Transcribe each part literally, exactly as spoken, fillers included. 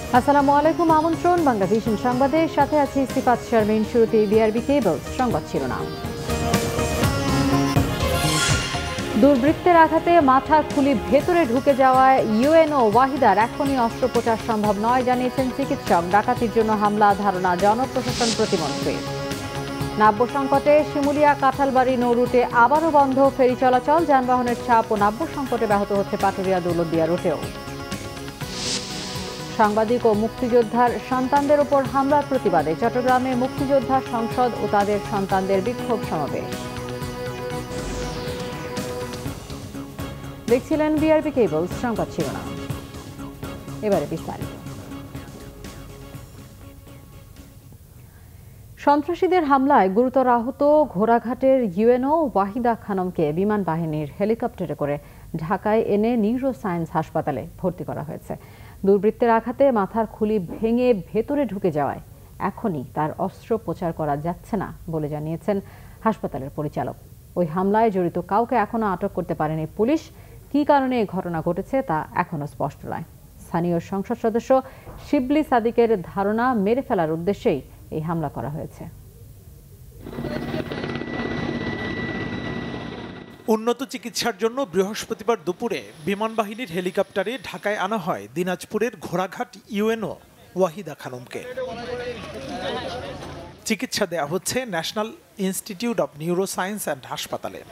আসসালামু আলাইকুম, আমন্ত্রণ বাংলাভিশন সংবাদের সাথে আছি সিফাত শারমিন। শুরুতে বিআরবি কেবলস সংবাদ শিরোনাম। দুর্বৃত্তের আঘাতে মাথা খুলি ভেতরে ঢুকে যাওয়ায় ইউএনও ওয়াহিদার এখনই অস্ত্রোপচার সম্ভব নয় জানিয়েছেন চিকিৎসক। ডাকাতির জন্য হামলা ধারণা জনপ্রশাসন প্রতিমন্ত্রী। নাব্য সংকটে শিমুলিয়া কাঁঠালবাড়ি নৌ রুটে আবারও বন্ধ ফেরি চলাচল। যানবাহনের চাপ ও নাব্য সংকটে ব্যাহত হচ্ছে পাটুরিয়া দৌলতদিয়া রুটেও। সাংবাদিক ও মুক্তিযোদ্ধার সন্তানদের ওপর হামলার প্রতিবাদে চট্টগ্রামে মুক্তিযোদ্ধা সংসদ ও তাদের সন্তানদের বিক্ষোভ সমাবেশ। দেখছিলেন বিআরবি কেবলস সংবাদ শিরোনাম। এবারে বিস্তারিত। সন্ত্রাসীদের হামলায় গুরুতর আহত ঘোড়াঘাটের ইউএনও ওয়াহিদা খানমকে বিমান বাহিনীর হেলিকপ্টারে করে ঢাকায় এনে নিউরো সায়েন্স হাসপাতালে ভর্তি করা হয়েছে। দুর্বৃত্তের আঘাতে মাথার খুলি ভেঙে ভেতরে ঢুকে যাওয়ায় এখনই তার অস্ত্রোপচার করা যাচ্ছে না বলে জানিয়েছেন হাসপাতালের পরিচালক। ওই হামলায় জড়িত কাউকে এখনো আটক করতে পারেনি পুলিশ। কী কারণে এই ঘটনা ঘটেছে তা এখনো স্পষ্ট নয়। স্থানীয় সংসদ সদস্য শিবলি সাদিকের ধারণা, মেরে ফেলার উদ্দেশ্যেই এই হামলা করা হয়েছে। উন্নত চিকিৎসার জন্য বৃহস্পতিবার দুপুরে বিমান বাহিনীর হেলিকপ্টারে ঢাকায় আনা হয় দিনাজপুরের ঘোড়াঘাট ইউএনও ওয়াহিদা খানমকে। চিকিৎসা দেয়া হচ্ছে national institute of neuroscience and হাসপাতালে।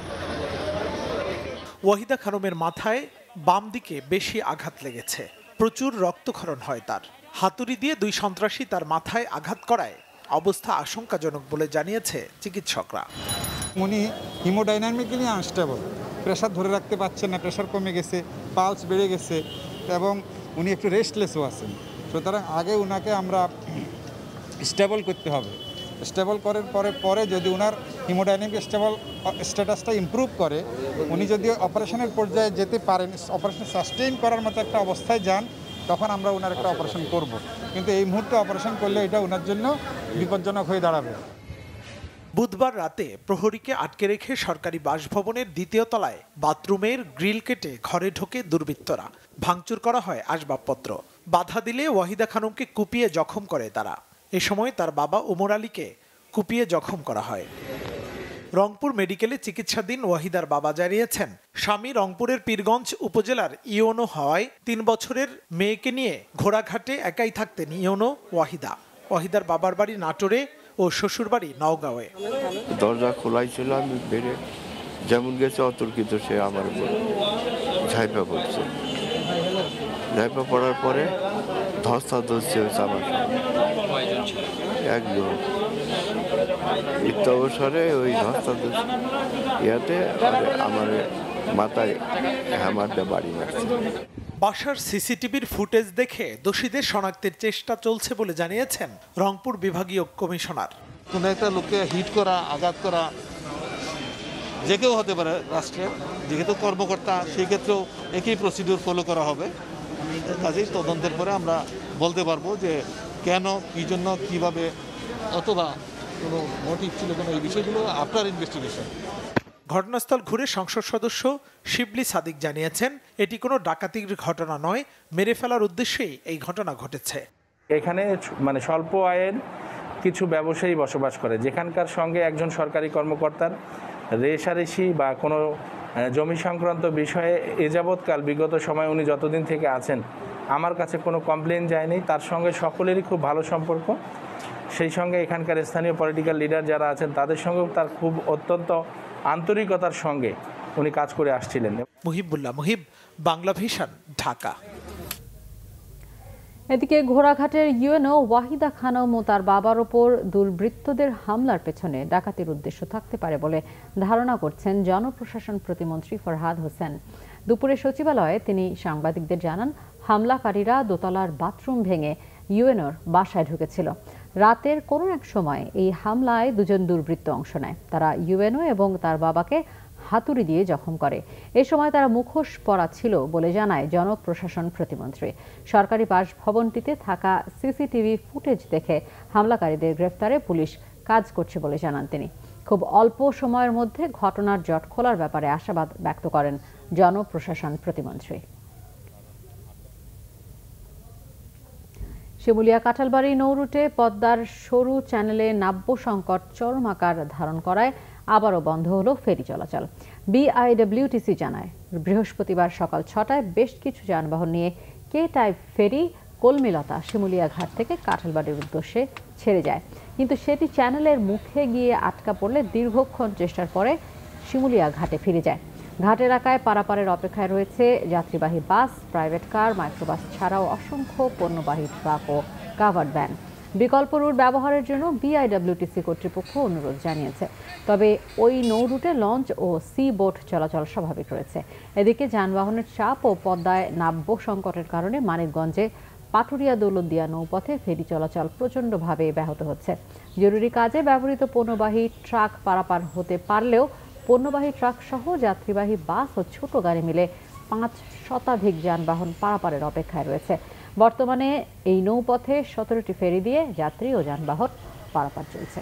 ওয়াহিদা খানমের মাথায় বাম দিকে বেশি আঘাত লেগেছে, প্রচুর রক্তক্ষরণ হয় তার। হাতুড়ি দিয়ে দুই সন্ত্রাসী তার মাথায় আঘাত করায় অবস্থা আশঙ্কাজনক বলে জানিয়েছে চিকিৎসকরা। উনি হিমোডাইনামিক্যালি আনস্টেবল, প্রেশার ধরে রাখতে পারছেন না, প্রেশার কমে গেছে, পালস বেড়ে গেছে এবং উনি একটু রেস্টলেসও আছেন। সুতরাং আগে উনাকে আমরা স্টেবল করতে হবে। স্টেবল করার পরে পরে যদি উনার হিমোডাইনামিক স্টেবল স্ট্যাটাসটা ইমপ্রুভ করে, উনি যদি অপারেশনের পর্যায়ে যেতে পারেন, অপারেশন সাস্টেইন করার মতো একটা অবস্থায় যান, তখন আমরা ওনার একটা অপারেশন করব। কিন্তু এই মুহূর্তে অপারেশন করলে এটা ওনার জন্য বিপজ্জনক হয়ে দাঁড়াবে। বুধবার রাতে প্রহরীকে আটকে রেখে সরকারি বাসভবনের দ্বিতীয় তলায় বাথরুমের গ্রিল কেটে ঘরে ঢোকে দুর্বৃত্তরা। ভাঙচুর করা হয় আসবাবপত্র। বাধা দিলে ওয়াহিদা খানমকে কুপিয়ে জখম করে তারা। এ সময় তার বাবা ওমর আলীকে কুপিয়ে জখম করা হয়। রংপুর মেডিকেলে চিকিৎসাধীন ওয়াহিদার বাবা জানিয়েছেন, স্বামী রংপুরের পীরগঞ্জ উপজেলার ইউএনও হওয়ায় তিন বছরের মেয়েকে নিয়ে ঘোড়াঘাটে একাই থাকতেন ইউএনও ওয়াহিদা। ওয়াহিদার বাবার বাড়ি নাটোরে ও শ্বশুর বাড়ি নওগাঁওয়ে। দরজা খোলাই ছিল, আমি বেড়ে যেমন গেছে অতর্কিত সে আমার উপর ঝাইপা পড়ছে। ঝাইপা পড়ার পরে ধস্তা ধরছে হয়েছে আমার একজন অবসরে ওই ধস্তা ধরছে ইয়াতে আমার মাথায় হ্যামারটা বাড়ি মারছে। বাসার সিসিটিভির ফুটেজ দেখে দোষীদের শনাক্তের চেষ্টা চলছে বলে জানিয়েছেন রংপুর বিভাগীয় কমিশনার। কোনো একটা লোককে হিট করা, আঘাত করা যে কেউ হতে পারে রাষ্ট্রের, যেহেতু কর্মকর্তা, সেই ক্ষেত্রেও একই প্রসিডিউর ফলো করা হবে। কাজেই তদন্তের পরে আমরা বলতে পারবো যে কেন, কী জন্য, কীভাবে, অথবা কোনো মোটিভ ছিল কোনো, এই বিষয়গুলো আফটার ইনভেস্টিগেশন। ঘটনাস্থল ঘুরে সংসদ সদস্য শিবলি সাদিক জানিয়েছেন, এটি কোনো ডাকাতির ঘটনা নয়, মেরে ফেলার উদ্দেশ্যেই এই ঘটনা ঘটেছে। এখানে মানে স্বল্প আয়ের কিছু ব্যবসায়ী বসবাস করে, যেখানকার সঙ্গে একজন সরকারি কর্মকর্তার রেশারেশি বা কোনো জমি সংক্রান্ত বিষয়ে এ যাবৎকাল বিগত সময় উনি যতদিন থেকে আছেন আমার কাছে কোনো কমপ্লেন যায়নি। তার সঙ্গে সকলেরই খুব ভালো সম্পর্ক। সেই সঙ্গে এখানকার স্থানীয় পলিটিক্যাল লিডার যারা আছেন তাদের সঙ্গেও তার খুব অত্যন্ত আন্তরিকতার সঙ্গে উনি কাজ করে আসছিলেন। মুহিবুল্লাহ মুহিব, বাংলাভিশন, ঢাকা। এদিকে ঘোড়াঘাটের ইউএনও ওয়াহিদা খানম ও তার বাবার ওপর দুর্বৃত্তদের হামলার পেছনে ডাকাতির উদ্দেশ্য থাকতে পারে বলে ধারণা করছেন জনপ্রশাসন প্রতিমন্ত্রী ফরহাদ হোসেন। দুপুরে সচিবালয়ে তিনি সাংবাদিকদের জানান, হামলাকারীরা দোতলার বাথরুম ভেঙে ইউএনওর বাসায় ঢুকেছিল। রাতের কোনো এক সময় এই হামলায় দুজন দুর্বৃত্ত অংশ নেয়। তারা ইউএনও এবং তার বাবাকে হাতুড়ি দিয়ে জখম করে। এ সময় তারা মুখোশ পরা ছিল বলে জানায় জনপ্রশাসন প্রতিমন্ত্রী। সরকারি বাসভবনটিতে থাকা সিসিটিভি ফুটেজ দেখে হামলাকারীদের গ্রেফতারে পুলিশ কাজ করছে বলে জানান তিনি। খুব অল্প সময়ের মধ্যে ঘটনার জট খোলার ব্যাপারে আশাবাদ ব্যক্ত করেন জনপ্রশাসন প্রতিমন্ত্রী। শিমুলিয়া কাঁঠালবাড়ি নৌরুটে পদ্মার সরু চ্যানেলে নাব্য সংকট চরম আকার ধারণ করায় আবারও বন্ধ হলো ফেরি চলাচল। বিআইডব্লিউটিসি জানায়, বৃহস্পতিবার সকাল ছটায় বেশ কিছু যানবাহন নিয়ে কে টাইপ ফেরি কলমিলতা শিমুলিয়া ঘাট থেকে কাঁঠালবাড়ির উদ্দেশ্যে ছেড়ে যায়, কিন্তু সেটি চ্যানেলের মুখে গিয়ে আটকা পড়লে দীর্ঘক্ষণ চেষ্টার পরে শিমুলিয়া ঘাটে ফিরে যায়। ঘাট এলাকায় পারাপারের অপেক্ষায় রয়েছে যাত্রীবাহী বাস, প্রাইভেট কার, মাইক্রোবাস ছাড়াও অসংখ্য পণ্যবাহী ট্রাক ও কাভার্ড ভ্যান। বিকল্প রুট ব্যবহারের জন্য বিআইডব্লিউটিসি কর্তৃপক্ষ অনুরোধ জানিয়েছে। তবে ওই নৌ রুটে লঞ্চ ও সি বোট চলাচল স্বাভাবিক রয়েছে। এদিকে যানবাহনের চাপ ও পদ্মায় নাব্য সংকটের কারণে মানিকগঞ্জে পাটুরিয়া দৌলতদিয়া নৌপথে ফেরি চলাচল প্রচণ্ডভাবে ব্যাহত হচ্ছে। জরুরি কাজে ব্যবহৃত পণ্যবাহী ট্রাক পারাপার হতে পারলেও পণ্যবাহী ট্রাক সহ যাত্রীবাহী বাস ও ছোট গাড়ি মিলে পাঁচ শতাধিক যানবাহন পারাপারের অপেক্ষায় রয়েছে। বর্তমানে এই নৌপথে সতেরোটি ফেরি দিয়ে যাত্রী ও যানবাহন পারাপার চলছে।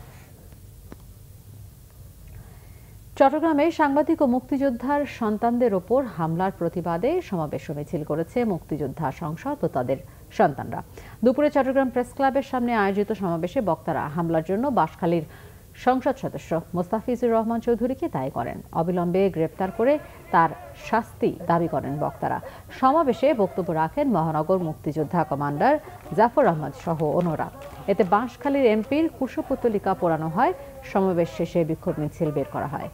চট্টগ্রামে সাংবাদিক ও মুক্তিযোদ্ধার সন্তানদের ওপর হামলার প্রতিবাদে সমাবেশ মিছিল করেছে মুক্তিযোদ্ধা সংসদ ও তাদের সন্তানরা। দুপুরে চট্টগ্রাম প্রেস ক্লাবের সামনে আয়োজিত সমাবেশে বক্তারা হামলার জন্য বাঁশখালীর সংসদ সদস্য মোস্তাফিজুর রহমান চৌধুরীকে দায়ী করেন। অবিলম্বে গ্রেপ্তার করে তার শাস্তি দাবি করেন বক্তারা। সমাবেশে বক্তব্য রাখেন মহানগর মুক্তিযোদ্ধা কমান্ডার জাফর আহমদ সহ অন্যরা। এতে বাঁশখালীর এমপির কুশপুতলিকা পোড়ানো হয়। সমাবেশ শেষে বিক্ষোভ মিছিল বের করা হয়।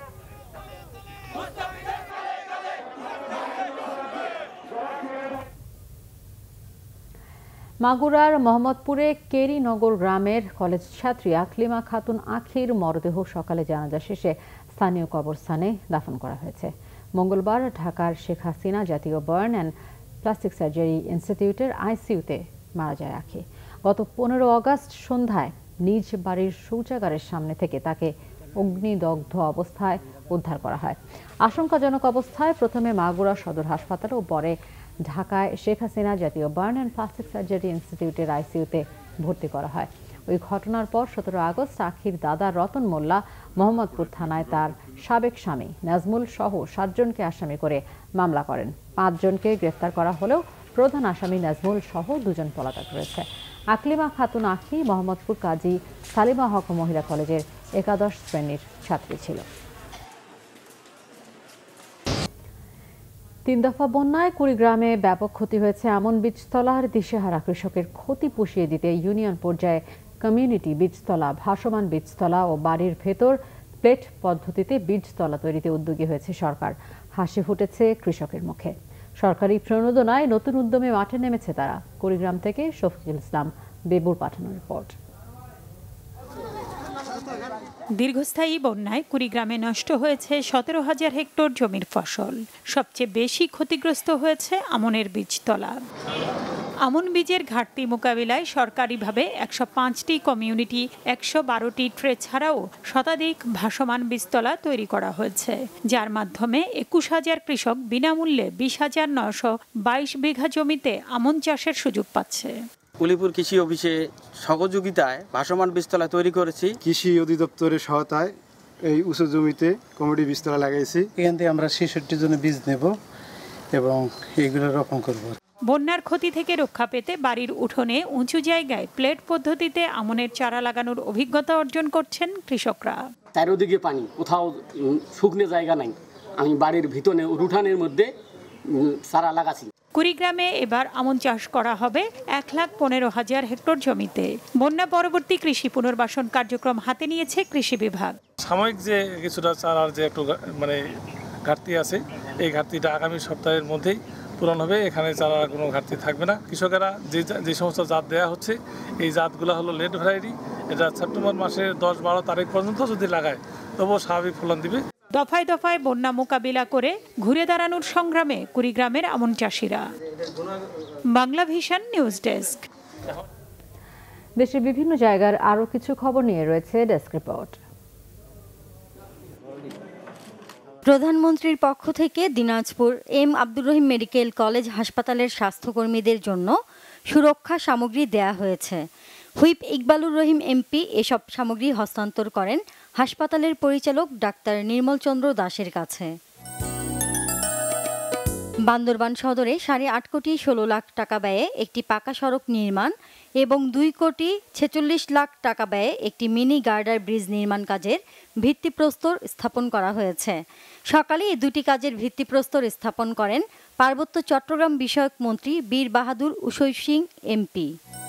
মাগুরার মোহাম্মদপুরে কেরিনগর গ্রামের কলেজ ছাত্রী আকলিমা খাতুন আখির মরদেহ সকালে জানাজা শেষে স্থানীয় কবরস্থানে দাফন করা হয়েছে। মঙ্গলবার ঢাকার শেখ হাসিনা জাতীয় বার্ন অ্যান্ড প্লাস্টিক সার্জারি ইনস্টিটিউটের আইসিইউতে মারা যায় আখি। গত পনেরো আগস্ট সন্ধ্যায় নিজ বাড়ির শৌচাগারের সামনে থেকে তাকে অগ্নিদগ্ধ অবস্থায় উদ্ধার করা হয়। আশঙ্কাজনক অবস্থায় প্রথমে মাগুরা সদর হাসপাতাল ও পরে ঢাকায় শেখ হাসিনা জাতীয় বার্ন অ্যান্ড প্লাস্টিক সার্জারি ইনস্টিটিউটের আইসিইউতে ভর্তি করা হয়। ওই ঘটনার পর সতেরো আগস্ট আখির দাদা রতন মোল্লা মোহাম্মদপুর থানায় তার সাবেক স্বামী নাজমুল সহ সাতজনকে আসামি করে মামলা করেন। পাঁচজনকে গ্রেফতার করা হলেও প্রধান আসামি নাজমুল সহ দুজন পলাতক রয়েছে। আকলিমা খাতুন আখি মোহাম্মদপুর কাজী সালিমা হক মহিলা কলেজের একাদশ শ্রেণীর ছাত্রী ছিল। তিন দফা বন্যায় কুড়িগ্রামে ব্যাপক ক্ষতি হয়েছে। এমন বীজতলার দিশেহারা কৃষকের ক্ষতি পুষিয়ে দিতে ইউনিয়ন পর্যায়ে কমিউনিটি বীজতলা, ভাসমান বীজতলা ও বাড়ির ভেতর প্লেট পদ্ধতিতে বীজতলা তৈরিতে উদ্যোগী হয়েছে সরকার। হাসি ফুটেছে কৃষকের মুখে। সরকারি প্রণোদনায় নতুন উদ্যমে মাঠে নেমেছে তারা। কুড়িগ্রাম থেকে শফিকুল ইসলাম বেবুর পাঠানো রিপোর্ট। দীর্ঘস্থায়ী বন্যায় কুড়িগ্রামে নষ্ট হয়েছে সতেরো হাজার হেক্টর জমির ফসল। সবচেয়ে বেশি ক্ষতিগ্রস্ত হয়েছে আমনের বীজতলা। আমন বীজের ঘাটতি মোকাবিলায় সরকারিভাবে একশো পাঁচটি কমিউনিটি, একশো বারোটি ট্রে ছাড়াও শতাধিক ভাসমান বীজতলা তৈরি করা হয়েছে, যার মাধ্যমে একুশ হাজার কৃষক বিনামূল্যে বিশ হাজার নয়শো বাইশ বিঘা জমিতে আমন চাষের সুযোগ পাচ্ছে। উলিপুর কৃষি অফিসে সহযোগিতায় ভাসমান বীজতলা তৈরি করেছি। কৃষি অধিদপ্তরের সহায়তায় এই উঁচু জমিতে কমিউনিটি বীজতলা লাগাইছি। এখান থেকে আমরা ছেষট্টি জনের বীজ নেব এবং এগুলো রোপণ করব। বন্যার ক্ষতি থেকে রক্ষা পেতে বাড়ির উঠোনে উঁচু জায়গায় প্লেট পদ্ধতিতে আমনের চারা লাগানোর অভিজ্ঞতা অর্জন করছেন কৃষকরা। চারিদিকে পানি, কোথাও শুকনো জায়গা নাই। আমি বাড়ির ভিতরে উঠানের মধ্যে চারা লাগাছি। কুড়িগ্রামে এবার আমন চাষ করা হবে এক লাখ পনেরো হাজার হেক্টর জমিতে। বন্যা পরবর্তী কৃষি পুনর্বাসন কার্যক্রম হাতে নিয়েছে কৃষি বিভাগ। সাময়িক যে কিছুটা চারার যে একটু মানে ঘাটতি আছে, এই ঘাটতিটা আগামী সপ্তাহের মধ্যেই পূরণ হবে। এখানে চারার কোনো ঘাটতি থাকবে না। কৃষকেরা যে যে সমস্ত জাত দেওয়া হচ্ছে, এই জাতগুলো হলো লেট ভ্যারাইটি। এটা সেপ্টেম্বর মাসের দশ বারো তারিখ পর্যন্ত যদি লাগায় তবুও স্বাভাবিক ফলন দিবে। দফায় দফায় বন্যা মোকাবিলা করে ঘুরে দাঁড়ানোর সংগ্রামে কুড়িগ্রামের আমন চাষিরা। Banglavision news desk. দেশের বিভিন্ন জায়গার আরও কিছু খবর নিয়ে রয়েছে ডেস্ক রিপোর্ট। প্রধানমন্ত্রীর পক্ষ থেকে Dinajpur M Abdur Rahim medical college হাসপাতালের স্বাস্থ্যকর্মীদের জন্য সুরক্ষা সামগ্রী দেয়া হয়েছে। হুইপ ইকবালুর রহিম এমপি এসব সামগ্রী হস্তান্তর করেন হাসপাতালের পরিচালক ডাক্তার নির্মল চন্দ্র দাসের কাছে। বান্দরবান সদরে সাড়ে আট কোটি ষোলো লাখ টাকা ব্যয়ে একটি পাকা সড়ক নির্মাণ এবং দুই কোটি ছেচল্লিশ লাখ টাকা ব্যয়ে একটি মিনি গার্ডার ব্রিজ নির্মাণ কাজের ভিত্তিপ্রস্তর স্থাপন করা হয়েছে। সকালে এই দুটি কাজের ভিত্তিপ্রস্তর স্থাপন করেন পার্বত্য চট্টগ্রাম বিষয়ক মন্ত্রী বীর বাহাদুর উসৈ সিং এমপি।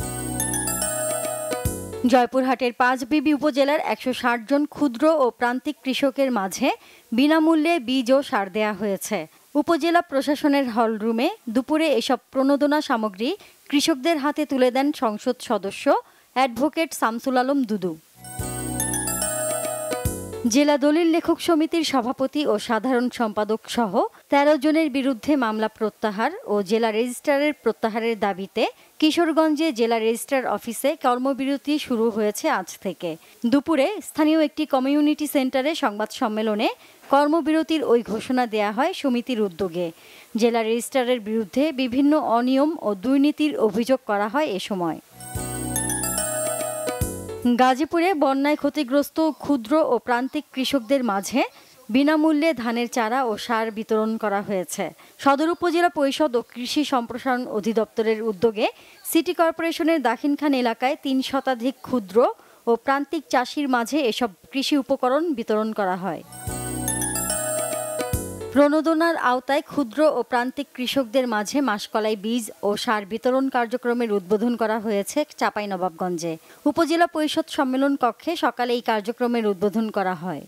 জয়পুরহাটের পাঁচবিবি উপজেলার একশো ষাট জন ক্ষুদ্র ও প্রান্তিক কৃষকের মাঝে বিনামূল্যে বীজ ও সার দেয়া হয়েছে। উপজেলা প্রশাসনের হলরুমে দুপুরে এসব প্রণোদনা সামগ্রী কৃষকদের হাতে তুলে দেন সংসদ সদস্য অ্যাডভোকেট শামসুল আলম দুদু। জেলা দলিল লেখক সমিতির সভাপতি ও সাধারণ সম্পাদক সহ তেরো জনের বিরুদ্ধে মামলা প্রত্যাহার ও জেলা রেজিস্ট্রারের প্রত্যাহারের দাবিতে কিশোরগঞ্জে জেলা রেজিস্ট্রার অফিসে কর্মবিরতি শুরু হয়েছে আজ থেকে। দুপুরে স্থানীয় একটি কমিউনিটি সেন্টারে সংবাদ সম্মেলনে কর্মবিরতির ওই ঘোষণা দেয়া হয় সমিতির উদ্যোগে। জেলা রেজিস্ট্রারের বিরুদ্ধে বিভিন্ন অনিয়ম ও দুর্নীতির অভিযোগ করা হয় এ সময়। গাজীপুরে বন্যায় ক্ষতিগ্রস্ত ক্ষুদ্র ও প্রান্তিক কৃষকদের মাঝে বিনামূল্যে ধানের চারা ও সার বিতরণ করা হয়েছে। সদর উপজেলা পরিষদ ও কৃষি সম্প্রসারণ অধিদপ্তরের উদ্যোগে সিটি কর্পোরেশনের দাখিনখান এলাকায় তিন শতাধিক ক্ষুদ্র ও প্রান্তিক চাষির মাঝে এসব কৃষি উপকরণ বিতরণ করা হয়। প্রণোদনার আওতায় ক্ষুদ্র ও প্রান্তিক কৃষকদের মাঝে মাসকলাই বীজ ও সার বিতরণ কার্যক্রমের উদ্বোধন করা হয়েছে চাঁপাইনবাবগঞ্জে। উপজেলা পরিষদ সম্মেলন কক্ষে সকালে এই কার্যক্রমের উদ্বোধন করা হয়।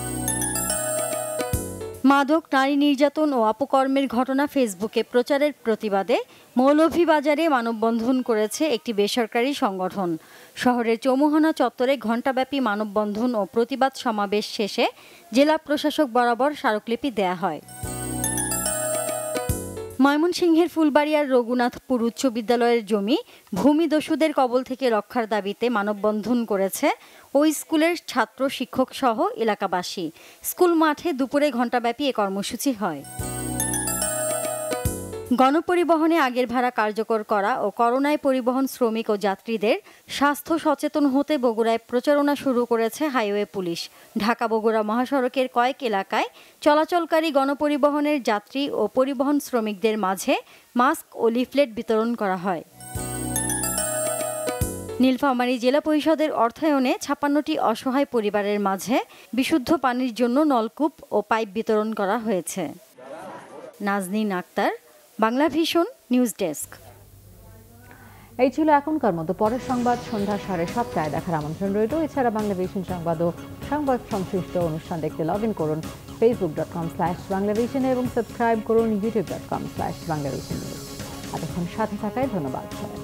মাদক, নারী নির্যাতন ও অপকর্মের ঘটনা ফেসবুকে প্রচারের প্রতিবাদে মৌলভীবাজারে মানববন্ধন করেছে একটি বেসরকারি সংগঠন। শহরের চৌমুহনা চত্বরে ঘণ্টাব্যাপী মানববন্ধন ও প্রতিবাদ সমাবেশ শেষে জেলা প্রশাসক বরাবর স্মারকলিপি দেয়া হয়। ময়মনসিংহের ফুলবাড়িয়ার রঘুনাথপুর উচ্চ বিদ্যালয়ের জমি ভূমিদস্যুদের কবল থেকে রক্ষার দাবিতে মানববন্ধন করেছে ওই স্কুলের ছাত্র, শিক্ষক সহ এলাকাবাসী। স্কুল মাঠে দুপুরে ঘণ্টাব্যাপী এ কর্মসূচি হয়। গণপরিবহনে আগের ভাড়া কার্যকর করা ও করোনায় পরিবহন শ্রমিক ও যাত্রীদের স্বাস্থ্য সচেতন হতে বগুড়ায় প্রচারণা শুরু করেছে হাইওয়ে পুলিশ। ঢাকা বগুড়া মহাসড়কের কয়েক এলাকায় চলাচলকারী গণপরিবহনের যাত্রী ও পরিবহন শ্রমিকদের মাঝে মাস্ক ও লিফলেট বিতরণ করা হয়। নীলফামারী জেলা পরিষদের অর্থায়নে ছাপ্পান্নটি অসহায় পরিবারের মাঝে বিশুদ্ধ পানির জন্য নলকূপ ও পাইপ বিতরণ করা হয়েছে। Nazneen Akter, Banglavision news desk. এই ছিল এখনকার মতো। পরের সংবাদ সন্ধ্যা সাড়ে সাতটায় দেখার আমন্ত্রণ রইল। এছাড়া বাংলাভিশন সংবাদ ও সংবাদ সংশ্লিষ্ট অনুষ্ঠান দেখতে লগ ইন করুন Facebook dot com slash Banglavision এবং সাবস্ক্রাইব করুন YouTube dot com slash Banglavision news. এতক্ষণ সাথে থাকায় ধন্যবাদ।